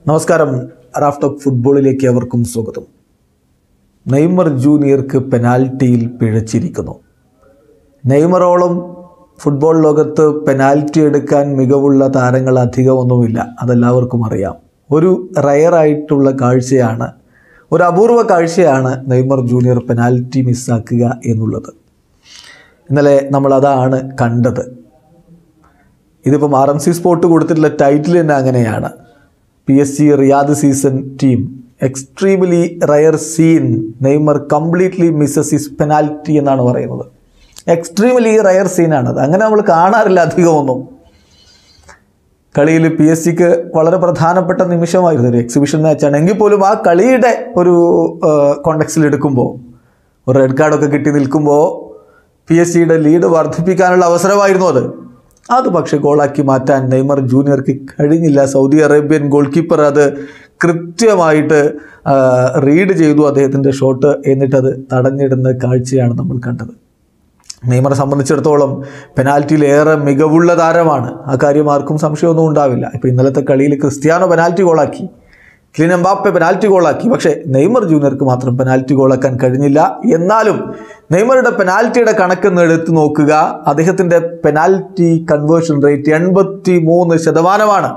നമസ്കാരം. Raf talk ഫുട്ബോളിലേക്ക് അവർക്കും സ്വാഗതം. നെയ്മർ ജൂനിയർക്ക് പെനാൽറ്റിയിൽ പിഴച്ചിരിക്കുന്നു. നെയ്മറോളം ഫുട്ബോൾ ലോകത്ത് പെനാൽറ്റി എടുക്കാൻ മികവുള്ള താരങ്ങൾ അധികമൊന്നുമില്ല, അതെല്ലാവർക്കും അറിയാം. ഒരു റയറായിട്ടുള്ള കാഴ്ചയാണ്, ഒരു അപൂർവ കാഴ്ചയാണ് നെയ്മർ ജൂനിയർ പെനാൽറ്റി മിസ്സാക്കുക എന്നുള്ളത്. ഇന്നലെ നമ്മളതാണ് കണ്ടത്. ഇതിപ്പം RMC സ്പോർട്ട് കൊടുത്തിട്ടുള്ള ടൈറ്റിൽ തന്നെ അങ്ങനെയാണ്. PSG Riyadh season team extremely rare scene, Neymar completely misses his penalty എന്നാണ് പറയുന്നത്. എക്സ്ട്രീംലി റയർ സീനാണത്. അങ്ങനെ നമ്മൾ കാണാറില്ല അധികമൊന്നും. കളിയിൽ PSG വളരെ പ്രധാനപ്പെട്ട നിമിഷമായിരുന്നു, ഒരു എക്സിബിഷൻ മാച്ചാണ്. എങ്കിൽ പോലും ആ കളിയുടെ ഒരു കോണ്ടെക്സ്റ്റിൽ എടുക്കുമ്പോൾ, ഒരു റെഡ് കാർഡൊക്കെ കിട്ടി നിൽക്കുമ്പോൾ PSG ലീഡ് വർദ്ധിപ്പിക്കാനുള്ള അവസരമായിരുന്നു അത് പക്ഷേ ഗോളാക്കി മാറ്റാൻ നെയ്മർ ജൂനിയർക്ക് കഴിഞ്ഞില്ല. സൗദി അറേബ്യൻ ഗോൾ കീപ്പർ അത് കൃത്യമായിട്ട് റീഡ് ചെയ്തു അദ്ദേഹത്തിൻ്റെ ഷോട്ട്, എന്നിട്ടത് തടഞ്ഞിടുന്ന കാഴ്ചയാണ് നമ്മൾ കണ്ടത്. നെയ്മറെ സംബന്ധിച്ചിടത്തോളം പെനാൽറ്റിയിൽ ഏറെ മികവുള്ള താരമാണ്, ആ കാര്യം ആർക്കും സംശയമൊന്നും ഉണ്ടാവില്ല. ഇപ്പോൾ ഇന്നലത്തെ കളിയിൽ ക്രിസ്ത്യാനോ പെനാൽറ്റി ഗോളാക്കി, കിലിയൻ എംബാപ്പെ പെനാൽറ്റി ഗോളാക്കി, പക്ഷേ നെയ്മർ ജൂനിയർക്ക് മാത്രം പെനാൽറ്റി ഗോളാക്കാൻ കഴിഞ്ഞില്ല. എന്നാലും നെയ്മറുടെ പെനാൽറ്റിയുടെ കണക്കെന്ന് എടുത്ത് നോക്കുക, അദ്ദേഹത്തിൻ്റെ പെനാൽറ്റി കൺവേർഷൻ റേറ്റ് 83%.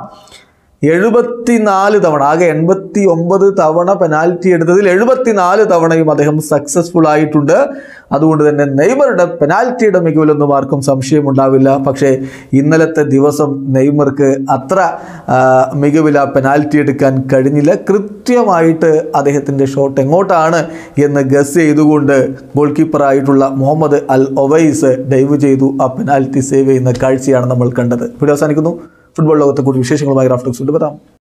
74 തവണ, ആകെ 89 തവണ പെനാൽറ്റി എടുത്തതിൽ 74 തവണയും അദ്ദേഹം സക്സസ്ഫുൾ ആയിട്ടുണ്ട്. അതുകൊണ്ട് തന്നെ നെയ്മറുടെ പെനാൽറ്റിയുടെ മികവിലൊന്നും ആർക്കും സംശയമുണ്ടാവില്ല. പക്ഷേ ഇന്നലത്തെ ദിവസം നെയ്മർക്ക് അത്ര മികവിൽ ആ പെനാൽറ്റി എടുക്കാൻ കഴിഞ്ഞില്ല. കൃത്യമായിട്ട് അദ്ദേഹത്തിൻ്റെ ഷോട്ട് എങ്ങോട്ടാണ് എന്ന് ഗസ് ചെയ്തുകൊണ്ട് ഗോൾ കീപ്പറായിട്ടുള്ള മുഹമ്മദ് അൽ ഒവൈസ് ഡൈവ് ചെയ്തു ആ പെനാൽറ്റി സേവ് ചെയ്യുന്ന കാഴ്ചയാണ് നമ്മൾ കണ്ടത്. വീഡിയോ അവസാനിക്കുന്നു. ഫുട്ബോൾ ലോകത്തെ കൂടുതൽ വിശേഷങ്ങളുമായി റാഫ് ടോക്സ് വരാം.